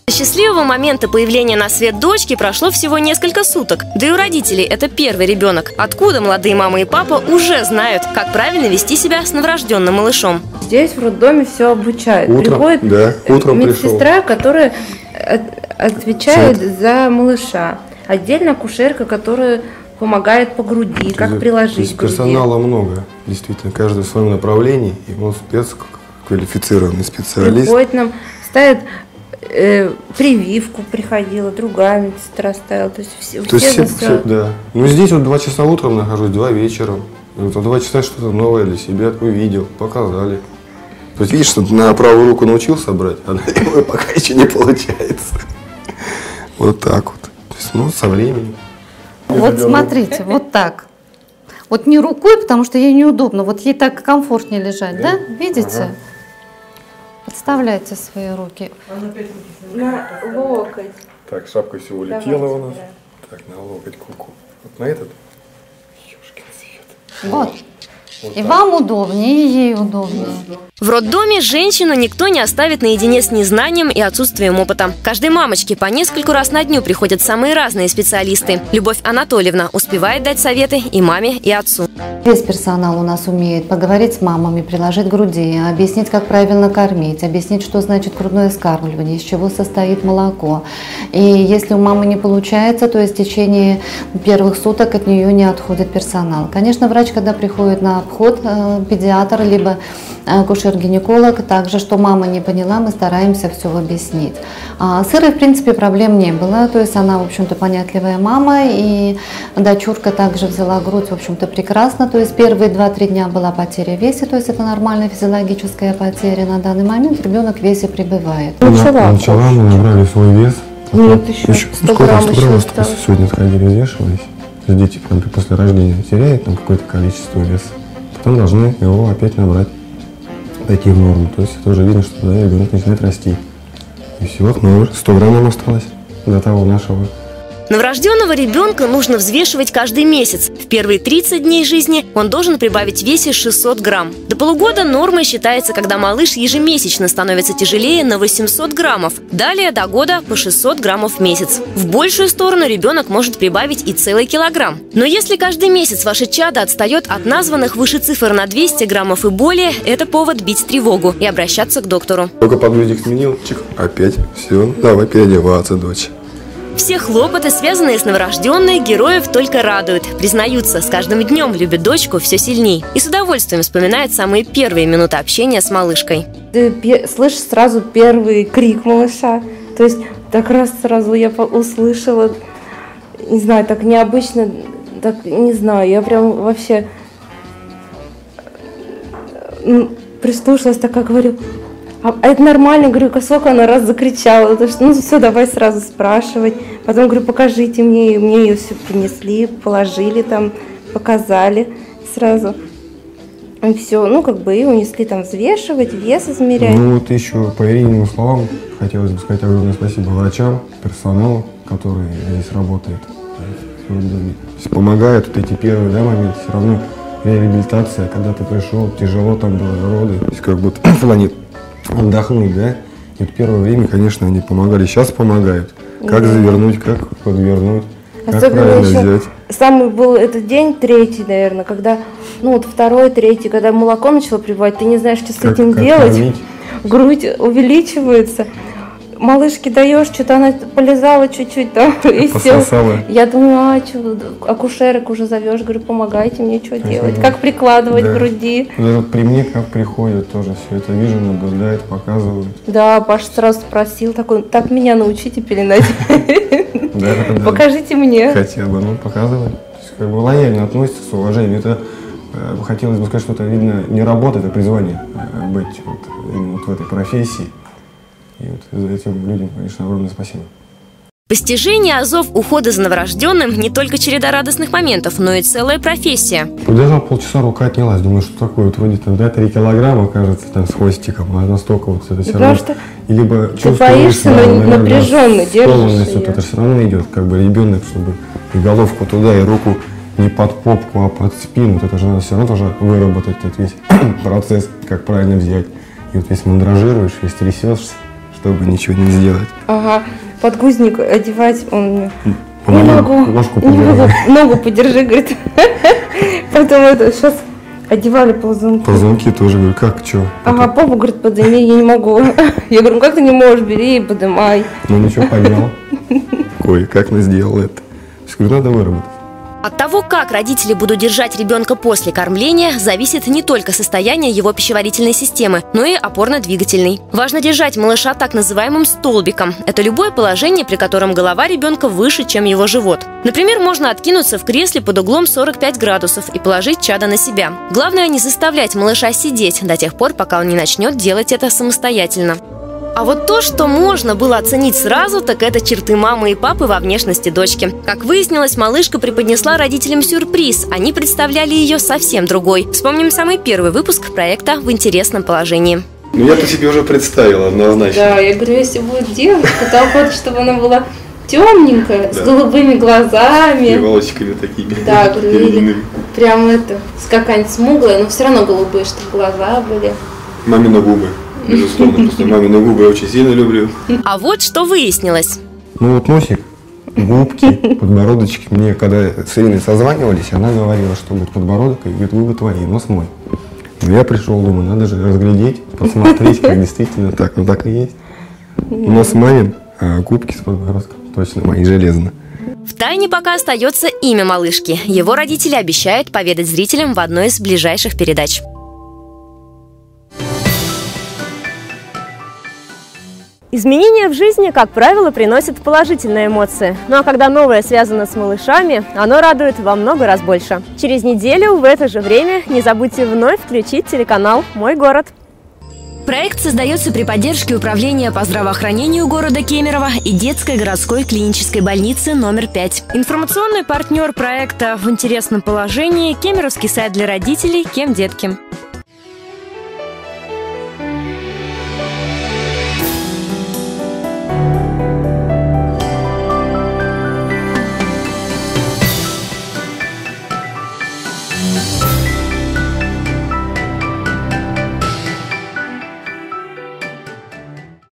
До счастливого момента появления на свет дочки прошло всего несколько суток. Да и у родителей это первый ребенок. Откуда молодые мама и папа уже знают, как правильно вести себя с новорожденным малышом. Здесь в роддоме все обучают. Утром, Приходит да, утром медсестра, которая отвечает за малыша. Отдельно акушерка, которая помогает по груди, как приложить к груди. Персонала много, действительно, каждый в своем направлении, и он спецквалифицированный специалист. Приходит нам, ставит прививку, приходила, другая медсестра ставила. То есть все. Да. Ну здесь вот 2 часа утром нахожусь, 2 вечером. И вот 2 часа что-то новое для себя увидел, показали. То есть видишь, что на правую руку научился брать, а на левую пока еще не получается. Вот так вот. То есть, ну, со временем. Вот смотрите, вот так. Вот не рукой, потому что ей неудобно. Вот ей так комфортнее лежать, да? Видите? Ага. Подставляйте свои руки. На локоть. Так, шапка все улетела у нас. Так, на локоть куку. Вот на этот. Ёшкин свет. Вот. И вам удобнее, и ей удобнее. В роддоме женщину никто не оставит наедине с незнанием и отсутствием опыта. Каждой мамочке по нескольку раз на дню приходят самые разные специалисты. Любовь Анатольевна успевает дать советы и маме, и отцу. Весь персонал у нас умеет поговорить с мамами, приложить к груди, объяснить, как правильно кормить, объяснить, что значит грудное вскармливание, из чего состоит молоко. И если у мамы не получается, то в течение первых суток от нее не отходит персонал. Конечно, врач, когда приходит на обход, педиатр, либо акушер-гинеколог, также, что мама не поняла, мы стараемся все объяснить. С Ирой, в принципе, проблем не было, то есть она, в общем-то, понятливая мама, и дочурка также взяла грудь, в общем-то, прекрасно, то есть первые 2-3 дня была потеря веса, то есть это нормальная физиологическая потеря, на данный момент ребенок в весе пребывает. Начала, мы набрали свой вес. Нет, еще 100 грамм осталось. Сегодня ходили, взвешивались. Дети после рождения теряют там какое-то количество веса, потом должны его опять набрать, пойти в норму. То есть это уже видно, что да, ребенок начинает расти. И всего 100 грамм осталось до того нашего. Новорожденного ребенка нужно взвешивать каждый месяц. В первые 30 дней жизни он должен прибавить в весе 600 грамм. До полугода нормой считается, когда малыш ежемесячно становится тяжелее на 800 граммов. Далее до года по 600 граммов в месяц. В большую сторону ребенок может прибавить и целый килограмм. Но если каждый месяц ваше чадо отстает от названных выше цифр на 200 граммов и более, это повод бить тревогу и обращаться к доктору. Только подгузник сменил, чик, опять, все, давай переодеваться, дочь. Все хлопоты, связанные с новорожденной, героев только радуют. Признаются, с каждым днем любят дочку все сильней. И с удовольствием вспоминают самые первые минуты общения с малышкой. Ты слышишь сразу первый крик малыша. То есть так раз сразу я услышала, не знаю, так необычно, так не знаю, я прям вообще прислушалась, так как говорю. А это нормально, говорю, сколько она раз закричала, потому что, ну все, давай сразу спрашивать. Потом, говорю, покажите мне, и мне ее все принесли, положили там, показали сразу. И все, ну как бы и унесли там взвешивать, вес измерять. Ну вот еще по Ирининым словам хотелось бы сказать огромное спасибо врачам, персоналу, который здесь работает. Помогают вот эти первые моменты, все равно реабилитация, когда ты пришел, тяжело там было, роды, то есть как будто в плане отдохнуть, да? И вот первое время, конечно, они помогали, сейчас помогают. Как завернуть, как подвернуть, как правильно взять. Самый был этот день, 3-й, наверное, когда, ну вот 2-й, 3-й, когда молоко начало прибывать, ты не знаешь, что с этим делать. Кормить. Грудь увеличивается. Малышке даешь, что-то она полезала чуть-чуть там, и все. Я думаю, что, акушерок уже зовешь, говорю, помогайте мне, что делать, как прикладывать к груди. Да, вот при мне как приходят тоже, все это вижу, наблюдают, показывают. Да, Паша сразу спросил, такой, так меня научите пеленать. Покажите мне. Хотя бы, ну, показывай. Как бы лояльно относятся, с уважением. Это, хотелось бы сказать, что это, видно, не работа, это призвание быть вот, именно вот в этой профессии. И вот за этим людям, конечно, огромное спасибо. Постижение азов ухода за новорожденным не только череда радостных моментов, но и целая профессия. Даже полчаса рука отнялась, думаю, что такое, вот вроде там, да, 3 килограмма, кажется, там с хвостиком, а настолько вот это все равно. Что и либо ты боишься, но напряженно держишь ее. Это все равно идет, как бы ребенок, чтобы и головку туда, и руку не под попку, а под спину. Вот это же надо все равно тоже выработать этот весь процесс, как правильно взять. И вот если мандражируешь, если трясешься, чтобы ничего не сделать. Ага, подгузник одевать он Помоги, не могу, ложку не могу, подержи. ногу подержи, говорит. Потом это сейчас одевали ползунки. Ползунки тоже, говорю, как, что? Ага, попу, говорит, подними, я не могу. Я говорю, ну как ты не можешь, бери и поднимай. Ну ничего, понял. Кое-как она сделала это. Я говорю, надо выработать. От того, как родители будут держать ребенка после кормления, зависит не только состояние его пищеварительной системы, но и опорно-двигательной. Важно держать малыша так называемым столбиком. Это любое положение, при котором голова ребенка выше, чем его живот. Например, можно откинуться в кресле под углом 45 градусов и положить чадо на себя. Главное не заставлять малыша сидеть до тех пор, пока он не начнет делать это самостоятельно. А вот то, что можно было оценить сразу, так это черты мамы и папы во внешности дочки. Как выяснилось, малышка преподнесла родителям сюрприз. Они представляли ее совсем другой. Вспомним самый первый выпуск проекта «В интересном положении». Ну я-то себе уже представила однозначно. Да, я говорю, если будет девушка, то охота, чтобы она была темненькая, с голубыми глазами. И волосиками такими. Да, говорю, или прям это, какая-нибудь смуглая, но все равно голубые, чтобы глаза были. Мамины губы. Безусловно, просто мамины губы я очень сильно люблю. А вот что выяснилось. Ну вот носик, губки, подбородочки. Мне когда с Ириной созванивались, она говорила, что будет подбородок, и говорит, губы твои, нос мой. Но я пришел, думаю, надо же разглядеть, посмотреть, как действительно так. Ну так и есть. Нос мамин, а губки с подбородком точно мои, железно. В тайне пока остается имя малышки. Его родители обещают поведать зрителям в одной из ближайших передач. Изменения в жизни, как правило, приносят положительные эмоции. Ну а когда новое связано с малышами, оно радует во много раз больше. Через неделю в это же время не забудьте вновь включить телеканал «Мой город». Проект создается при поддержке Управления по здравоохранению города Кемерово и детской городской клинической больницы номер 5. Информационный партнер проекта «В интересном положении» — кемеровский сайт для родителей «Кем детки».